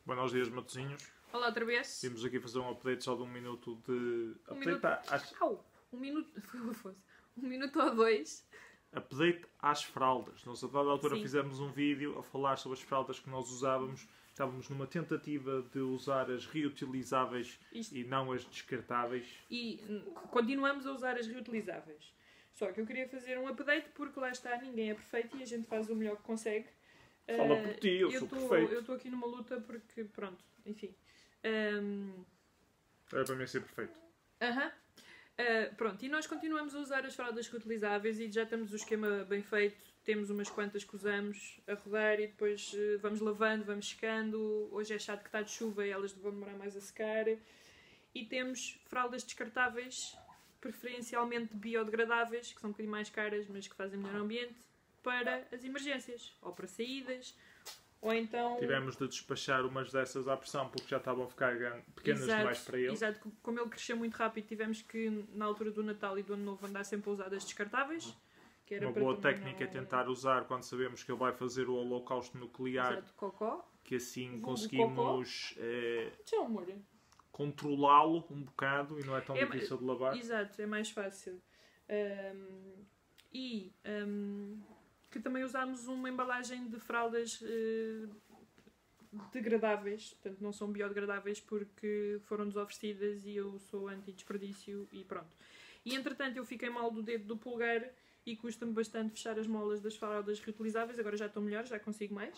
Buenos dias, Matosinhos. Olá outra vez. Vimos aqui fazer um update só de 1 minuto de... Um minuto ou dois. Update às fraldas. Nós a dada altura Sim. fizemos um vídeo a falar sobre as fraldas que nós usávamos. Estávamos numa tentativa de usar as reutilizáveis e não as descartáveis. E continuamos a usar as reutilizáveis. Só que eu queria fazer um update porque lá está, ninguém é perfeito e a gente faz o melhor que consegue. Fala por ti, eu sou perfeito. Eu estou aqui numa luta porque, pronto, enfim. Era para mim ser perfeito. Pronto, e nós continuamos a usar as fraldas reutilizáveis e já temos o esquema bem feito. Temos umas quantas que usamos a rodar e depois vamos lavando, vamos secando. Hoje é chato que está de chuva e elas vão demorar mais a secar. E temos fraldas descartáveis, preferencialmente biodegradáveis, que são um bocadinho mais caras, mas que fazem melhor ambiente, para as emergências, ou para saídas, ou então... Tivemos de despachar umas dessas à pressão porque já estavam a ficar pequenas demais para ele. Exato, como ele cresceu muito rápido, tivemos que, na altura do Natal e do Ano Novo, andar sempre a usar as descartáveis. Que era uma para boa também técnica é não... tentar usar quando sabemos que ele vai fazer o holocausto nuclear. Exato, cocó. Que assim Vulgo conseguimos Tchau, amor. controlá-lo um bocado e não é tão difícil de lavar. Exato, é mais fácil. Que também usámos uma embalagem de fraldas degradáveis, portanto não são biodegradáveis porque foram desoferecidas e eu sou anti-desperdício e pronto. E entretanto eu fiquei mal do dedo do polegar e custa-me bastante fechar as molas das fraldas reutilizáveis, agora já estou melhor, já consigo mais.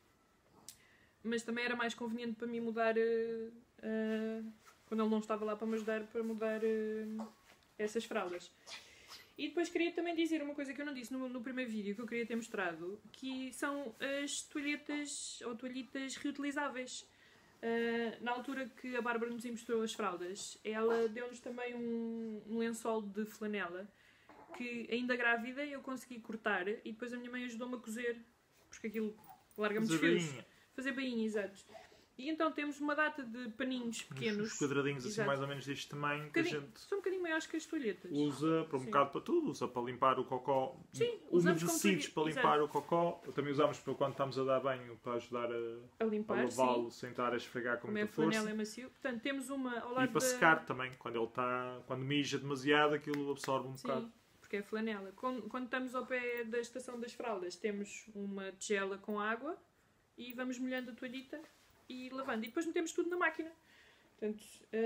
Mas também era mais conveniente para mim mudar, quando ele não estava lá para me ajudar, para mudar essas fraldas. E depois queria também dizer uma coisa que eu não disse no primeiro vídeo, que eu queria ter mostrado, que são as toalhetas ou toalhitas reutilizáveis. Na altura que a Bárbara nos emprestou as fraldas, ela deu-nos também um lençol de flanela, que ainda grávida eu consegui cortar e depois a minha mãe ajudou-me a cozer, porque aquilo larga muitos fios. Fazer bainha, exato. E então temos uma data de paninhos pequenos. Uns quadradinhos assim mais ou menos deste tamanho que a gente... São um bocadinho maiores que as toalhetas. Usa para um bocado para tudo. Usa para limpar o cocó. Sim, umedecidos para limpar o cocó. Também usamos para quando estamos a dar banho para ajudar a limpar, lavá-lo sem estar a esfregar com muita força. Como é macio. Portanto, temos uma ao lado e para secar também. Quando ele está... Quando mija demasiado, aquilo absorve um bocado. Porque é flanela. Quando estamos ao pé da estação das fraldas, temos uma tigela com água e vamos molhando a toalhita e lavando. E depois metemos tudo na máquina. Portanto,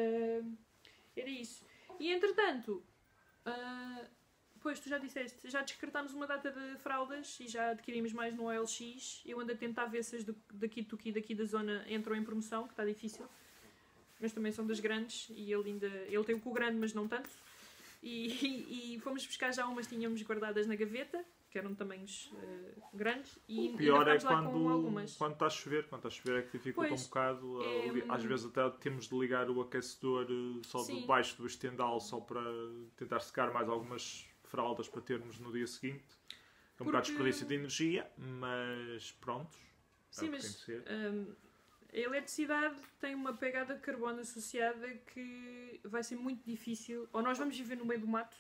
era isso. E entretanto, pois tu já disseste, já descartámos uma data de fraldas e já adquirimos mais no OLX. Eu ando a tentar ver se as daqui da zona entram em promoção, que está difícil. Mas também são das grandes e ele tem o cu grande, mas não tanto. E fomos buscar já umas, tínhamos guardadas na gaveta, que eram tamanhos grandes. E o pior é quando está a chover. Quando está a chover é que dificulta um bocado. Às vezes até temos de ligar o aquecedor só debaixo do estendal, só para tentar secar mais algumas fraldas para termos no dia seguinte. É um bocado de desperdício de energia, mas pronto. Sim, mas a eletricidade tem uma pegada de carbono associada que vai ser muito difícil. Ou nós vamos viver no meio do mato,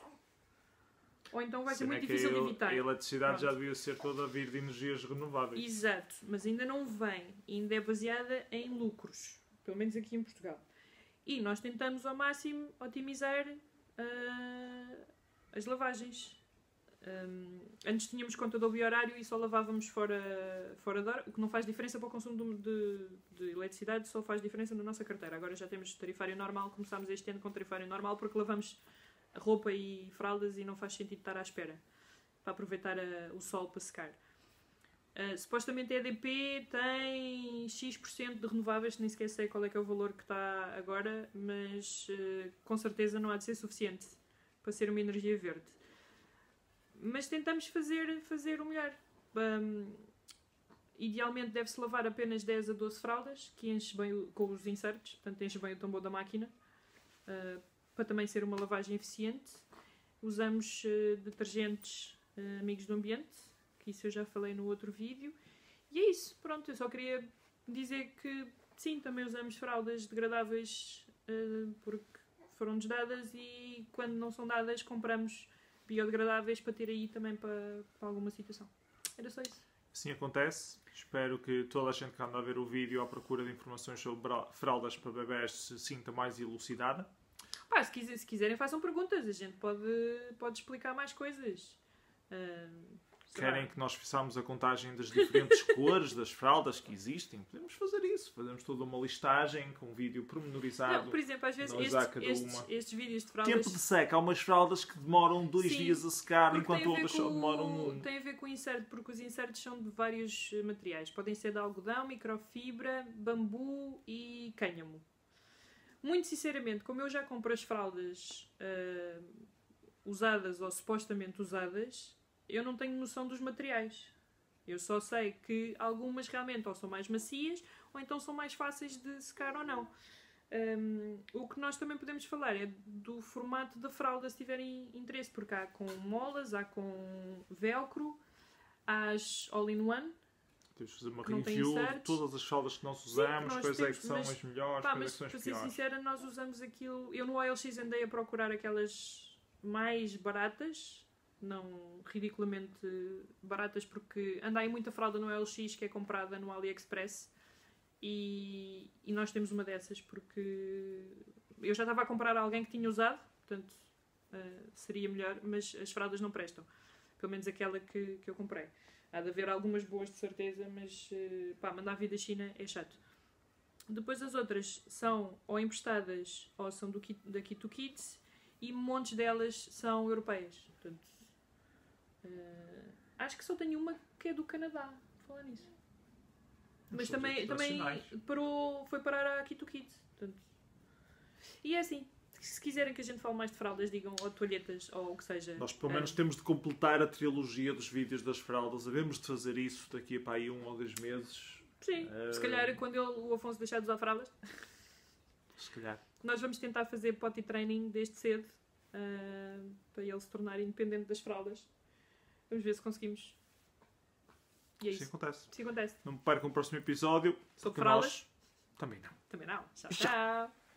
ou então vai ser muito difícil de evitar. A eletricidade já devia ser toda a vir de energias renováveis. Exato, mas ainda não vem. Ainda é baseada em lucros. Pelo menos aqui em Portugal. E nós tentamos ao máximo otimizar as lavagens. Antes tínhamos contador biorário e só lavávamos fora de hora, o que não faz diferença para o consumo de eletricidade, só faz diferença na nossa carteira. Agora já temos tarifário normal, começámos este ano com tarifário normal porque lavamos roupa e fraldas e não faz sentido estar à espera para aproveitar o sol para secar. Supostamente a EDP tem X% de renováveis, nem sequer sei qual é que é o valor que está agora, mas com certeza não há de ser suficiente para ser uma energia verde. Mas tentamos fazer o melhor. Idealmente deve-se lavar apenas 10 a 12 fraldas, que enche bem com os insertos, portanto enche bem o tambor da máquina, para também ser uma lavagem eficiente. Usamos detergentes amigos do ambiente, que isso eu já falei no outro vídeo. E é isso, pronto, eu só queria dizer que sim, também usamos fraldas degradáveis porque foram-nos dadas e quando não são dadas compramos biodegradáveis para ter aí também para alguma situação. Era só isso. Assim acontece. Espero que toda a gente que anda a ver o vídeo à procura de informações sobre fraldas para bebés se sinta mais elucidada. Pá, se quiserem façam perguntas, a gente pode explicar mais coisas. Querem que nós façamos a contagem das diferentes cores das fraldas que existem? Podemos fazer isso. Fazemos toda uma listagem com um vídeo pormenorizado. Não, por exemplo, às vezes estes vídeos de fraldas... Tempo de seca. Há umas fraldas que demoram 2 dias a secar, enquanto outras só demoram 1. Tem a ver com o insert, porque os insertos são de vários materiais. Podem ser de algodão, microfibra, bambu e cânhamo. Muito sinceramente, como eu já compro as fraldas usadas ou supostamente usadas, eu não tenho noção dos materiais. Eu só sei que algumas realmente ou são mais macias ou então são mais fáceis de secar ou não. O que nós também podemos falar é do formato da fralda, se tiverem interesse, porque há com molas, há com velcro, há as all-in-one. Temos de fazer uma review de todas as fraldas que nós usamos, quais é que são as melhores, quais é que são as piores. Para ser sincera, nós usamos aquilo... Eu no OLX andei a procurar aquelas mais baratas, não ridiculamente baratas, porque anda aí muita fralda no OLX que é comprada no AliExpress e nós temos uma dessas porque eu já estava a comprar a alguém que tinha usado, portanto seria melhor, mas as fraldas não prestam, pelo menos aquela que eu comprei. Há de haver algumas boas de certeza, mas mandar vir da China é chato. Depois as outras são ou emprestadas ou são da Kit to Kids e montes delas são europeias, portanto acho que só tenho uma que é do Canadá, falar nisso. Mas também foi parar a Kit to Kids. Portanto. E é assim, se quiserem que a gente fale mais de fraldas, digam, ou toalhetas, ou o que seja. Nós pelo menos temos de completar a trilogia dos vídeos das fraldas. Havemos de fazer isso daqui a para aí 1 ou 2 meses. Sim, se calhar quando o Afonso deixar de usar fraldas. Se calhar. Nós vamos tentar fazer potty training desde cedo, para ele se tornar independente das fraldas. Vamos ver se conseguimos. E é isso. Acontece. Sim, acontece. Não me percam o próximo episódio. Sobre fraldas? Também não. Também não. Tchau, tchau.